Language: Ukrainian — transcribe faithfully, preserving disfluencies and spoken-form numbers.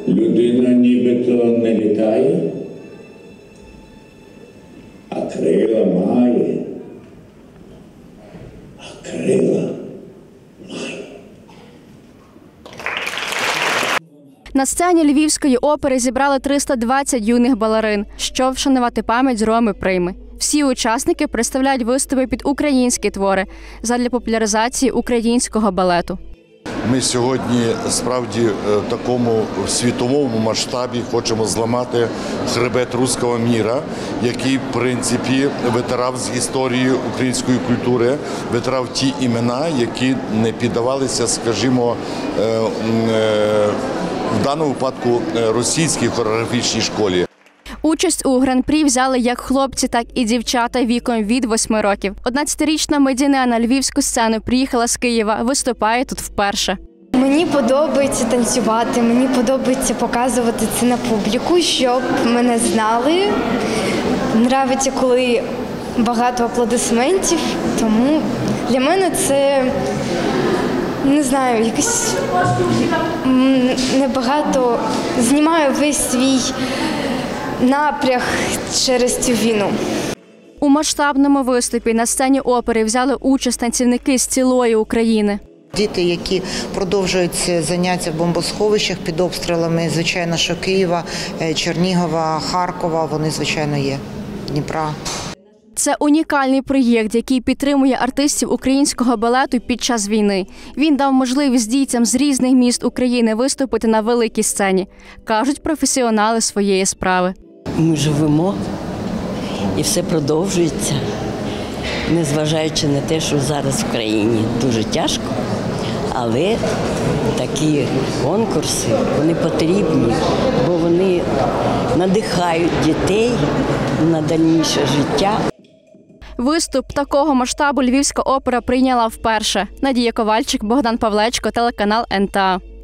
Людина нібито не літає, а крила має. А крила має. На сцені Львівської опери зібрали триста двадцять юних балерин, щоб вшанувати пам'ять Роми Прийми. Всі учасники представляють виступи під українські твори задля популяризації українського балету. Ми сьогодні справді в такому світовому масштабі хочемо зламати хребет руського міра, який, в принципі, витирав з історії української культури, витирав ті імена, які не піддавалися, скажімо, в даному випадку російській хореографічній школі. Участь у гран-прі взяли як хлопці, так і дівчата віком від восьми років. одинадцятирічна Медіне на львівську сцену приїхала з Києва, виступає тут вперше. Мені подобається танцювати, мені подобається показувати це на публіку, щоб мене знали. Нравиться, коли багато аплодисментів, тому для мене це, не знаю, якось небагато, знімаю весь свій напряг через цю війну. У масштабному виступі на сцені опери взяли участь танцівники з цілої України. Діти, які продовжують заняття в бомбосховищах під обстрілами, звичайно, що Києва, Чернігова, Харкова, вони, звичайно, є, Дніпра. Це унікальний проєкт, який підтримує артистів українського балету під час війни. Він дав можливість дітям з різних міст України виступити на великій сцені, кажуть професіонали своєї справи. Ми живемо і все продовжується, незважаючи на те, що зараз в країні дуже тяжко, але такі конкурси, вони потрібні, бо вони надихають дітей на дальніше життя. Виступ такого масштабу Львівська опера прийняла вперше. Надія Ковальчик, Богдан Павлечко, телеканал ен те а.